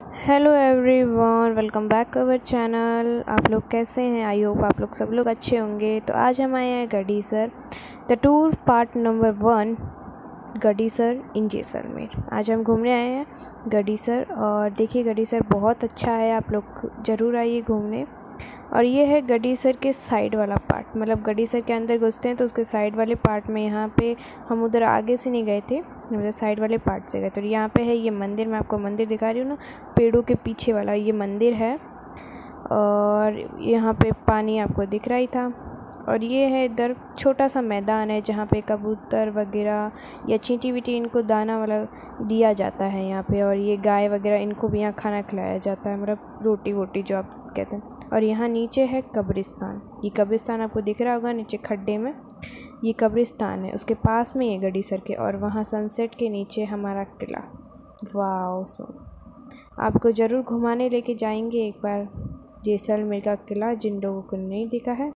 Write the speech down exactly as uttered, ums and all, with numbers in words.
Hello everyone, welcome back to our channel. आप लोग कैसे हैं? आई होप आप लोग सब लोग अच्छे होंगे। तो आज हम आए हैं Gadisar the tour part number one, Gadisar in Jaisalmer. आज हम घूमने आए हैं गडीसर और देखिए गडीसर बहुत अच्छा है, आप लोग ज़रूर आइए घूमने। और ये है गडीसर के साइड वाला पार्ट, मतलब गडीसर के अंदर घुसते हैं तो उसके साइड वाले पार्ट में, यहाँ पे हम उधर आगे से नहीं गए थे, मतलब साइड वाले पार्ट से गए। तो यहाँ पे है ये मंदिर, मैं आपको मंदिर दिखा रही हूँ ना, पेड़ों के पीछे वाला ये मंदिर है। और यहाँ पे पानी आपको दिख रहा ही था। और ये है इधर छोटा सा मैदान है जहाँ पे कबूतर वगैरह या चींटी वीटी इनको दाना वाला दिया जाता है यहाँ पे। और ये गाय वगैरह इनको भी यहाँ खाना खिलाया जाता है, मतलब रोटी वोटी जो आप कहते हैं। और यहाँ नीचे है कब्रिस्तान, ये कब्रिस्तान आपको दिख रहा होगा नीचे खड्डे में, ये कब्रिस्तान है। उसके पास में ये गडीसर के, और वहाँ सनसेट के नीचे हमारा किला। वाह, सो आपको ज़रूर घुमाने लेके जाएंगे एक बार जैसलमेर का किला, जिन लोगों को नहीं दिखा है।